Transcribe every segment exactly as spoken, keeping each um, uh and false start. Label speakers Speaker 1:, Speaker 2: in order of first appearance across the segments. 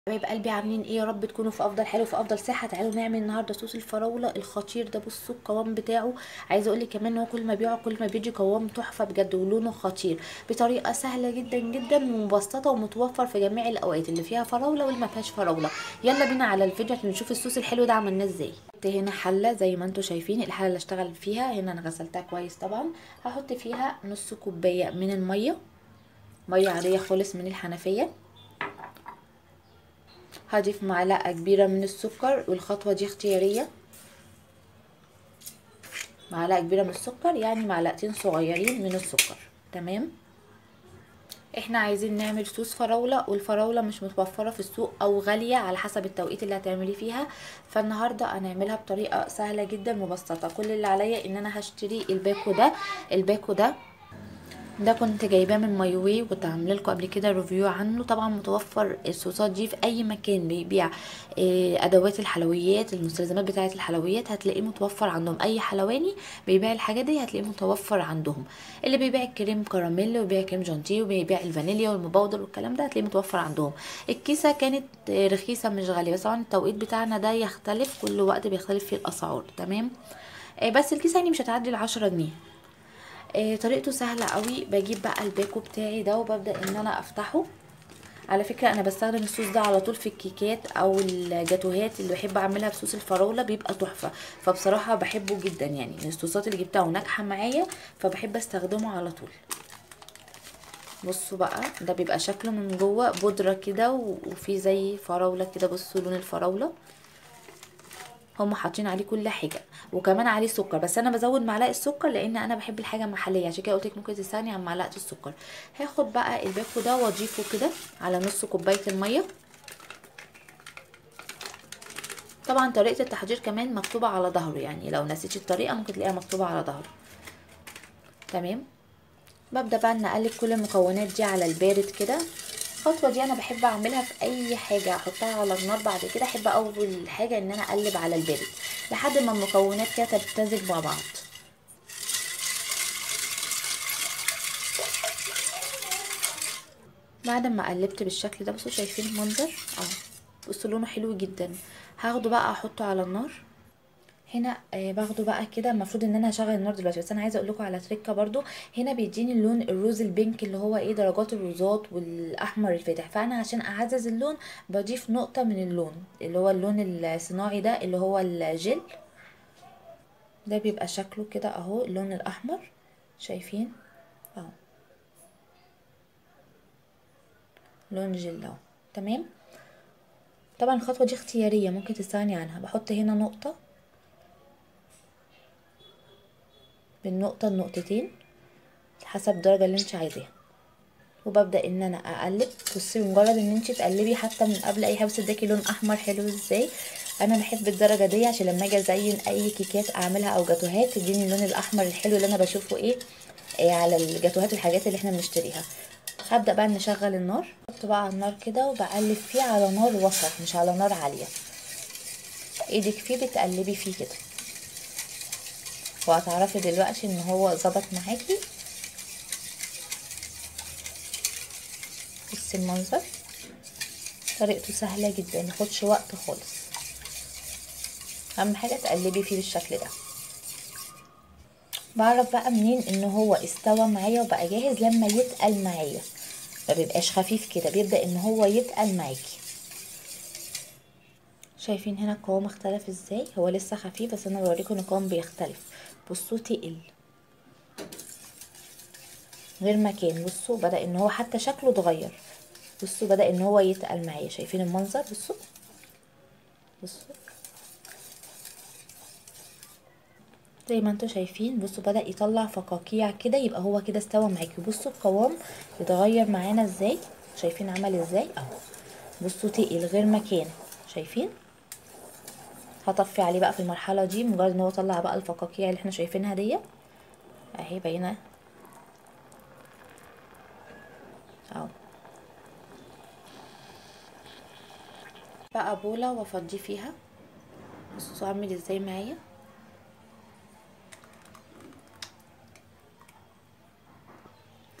Speaker 1: حبايب قلبي عاملين ايه؟ يا رب تكونوا في افضل حال وفي افضل صحه. تعالوا نعمل النهارده صوص الفراوله الخطير ده. بصوا القوام بتاعه، عايزه اقول لك كمان ان هو كل ما بيقع كل ما بيجي قوام تحفه بجد، ولونه خطير بطريقه سهله جدا جدا ومبسطه ومتوفر في جميع الاوقات اللي فيها فراوله واللي ما فيهاش فراوله. يلا بينا على الفيديو عشان نشوف الصوص الحلو ده عملناه ازاي. هنا حله زي ما انتم شايفين، الحله اللي اشتغل فيها هنا انا غسلتها كويس طبعا. هحط فيها نص كوبايه من الميه، ميه عاديه خالص من الحنفيه. هضيف معلقة كبيرة من السكر، والخطوة دي اختيارية. معلقة كبيرة من السكر يعني معلقتين صغيرين من السكر. تمام. احنا عايزين نعمل صوص فراولة، والفراولة مش متوفرة في السوق او غالية على حسب التوقيت اللي هتعملي فيها. فالنهاردة هنعملها بطريقة سهلة جدا مبسطة. كل اللي عليا ان انا هشتري الباكو ده. الباكو ده ده كنت جايباه من مايوي، وكنت عامله لكم قبل كده ريفيو عنه. طبعا متوفر الصوصات دي في اي مكان بيبيع آه، ادوات الحلويات، المستلزمات بتاعه الحلويات هتلاقيه متوفر عندهم. اي حلواني بيبيع الحاجات دي هتلاقيه متوفر عندهم. اللي بيبيع الكريم كراميل وبيبيع كريم جانتيه وبيبيع الفانيليا والمبودر والكلام ده هتلاقيه متوفر عندهم. الكيسه كانت آه، رخيصه مش غاليه، بس طبعا التوقيت بتاعنا ده يختلف، كل وقت بيختلف فيه الاسعار. تمام. آه، بس الكيسه يعني مش هتعدي العشرة جنيه. آه طريقته سهله قوي. بجيب بقى الباكو بتاعي ده وببدا ان انا افتحه. على فكره انا بستخدم الصوص ده على طول في الكيكات او الجاتوهات اللي بحب اعملها بصوص الفراوله، بيبقى تحفه. فبصراحه بحبه جدا، يعني من الصوصات اللي جبتها وناجحه معايا، فبحب استخدمه على طول. بصوا بقى، ده بيبقى شكله من جوه بودره كده وفي زي فراوله كده. بصوا لون الفراوله، هم حاطين عليه كل حاجه، وكمان عليه سكر، بس انا بزود معلقه السكر لان انا بحب الحاجه محليه، عشان كده قلت لك ممكن تستغني عن معلقه السكر. هاخد بقى الباكو ده واضيفه كده على نص كوبايه الميه. طبعا طريقه التحضير كمان مكتوبه على ظهره، يعني لو نسيتي الطريقه ممكن تلاقيها مكتوبه على ظهره. تمام. ببدا بقى ان اقلب كل المكونات دي على البارد كده. الخطوه دي انا بحب اعملها في اي حاجه احطها على النار. بعد كده احب اول حاجه ان انا اقلب على البارد لحد ما المكونات كده تمتزج مع بعض. بعد ما قلبت بالشكل ده، بصوا شايفين المنظر اه، بصوا لونه حلو جدا. هاخده بقى احطه على النار. هنا آه باخده بقى كده. المفروض ان انا هشغل النار دلوقتي، بس انا عايزه اقول لكم على تريكه برضو. هنا بيديني اللون الروز البينك اللي هو ايه درجات الروزات والاحمر الفاتح، فانا عشان اعزز اللون بضيف نقطه من اللون اللي هو اللون الصناعي ده اللي هو الجل. ده بيبقى شكله كده اهو، اللون الاحمر. شايفين اهو، لون جل اهو. تمام. طبعا الخطوه دي اختياريه، ممكن تستغني عنها. بحط هنا نقطه، بالنقطه النقطتين حسب الدرجه اللي انت عايزاها. وببدا ان انا اقلب. بصي مجرد ان انت تقلبي حتى من قبل اي حاجه، بس اداكي لون احمر حلو ازاي. انا بحب الدرجه دي عشان لما اجي ازين اي كيكات اعملها او جاتوهات تديني اللون الاحمر الحلو اللي انا بشوفه ايه, إيه على الجاتوهات والحاجات اللي احنا بنشتريها. هبدا بقى نشغل النار. بحط بقى على النار كده وبقلب فيه على نار وسط مش على نار عاليه. ايدك فيه بتقلبي فيه كده، وهتعرفي دلوقتي ان هو ظبط معاكي. بصي المنظر، طريقته سهله جدا مياخدش وقت خالص. اهم حاجه تقلبي فيه بالشكل ده. بعرف بقى منين ان هو استوى معايا وبقى جاهز؟ لما يتقل معايا، ما بيبقاش خفيف كده، بيبدأ ان هو يتقل معاكي. شايفين هنا القوام اختلف ازاي؟ هو لسه خفيف بس انا بوريكم ان القوام بيختلف. بصوا تقل غير مكان. بصوا بدأ ان هو حتى شكله اتغير. بصوا بدأ ان هو يتقل معايا. شايفين المنظر؟ بصوا بصوا زي ما انتوا شايفين. بصوا بدأ يطلع فقاقيع كده، يبقى هو كده استوى معاكي. بصوا القوام يتغير معانا ازاي. شايفين عمل ازاي اهو. بصوا تقل غير مكان. شايفين؟ هطفي عليه بقى في المرحله دي. مجرد ان هو طلع بقى الفقاقيع اللي احنا شايفينها دي اهي باينه اهو. بقى بوله وافضيه فيها. بصوا عامل ازاي معايا.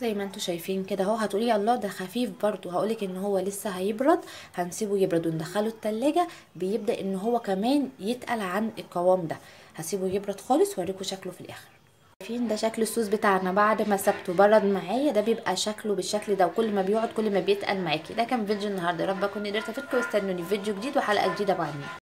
Speaker 1: زي ما انتوا شايفين كده اهو. هتقولي الله ده خفيف برضو، هقولك ان هو لسه هيبرد، هنسيبه يبرد وندخله التلاجة، بيبدأ ان هو كمان يتقل عن القوام ده. هسيبه يبرد خالص واوريكم شكله في الاخر. شايفين ده شكل الصوص بتاعنا بعد ما سبته برد معايا، ده بيبقى شكله بالشكل ده، وكل ما بيقعد كل ما بيتقل معاكي. ده كان فيديو النهارده، يا رب اكون قدرت افيدكم، واستنوني في فيديو جديد وحلقه جديده بعدين.